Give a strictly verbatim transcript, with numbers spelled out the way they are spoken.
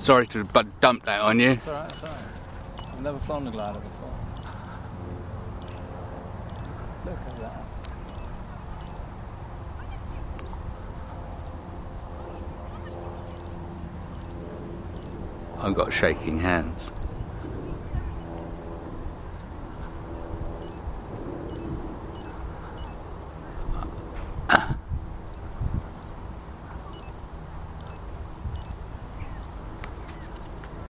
Sorry to but dump that on you. It's alright, it's alright. I've never flown a glider before. Look at that. I've got shaking hands.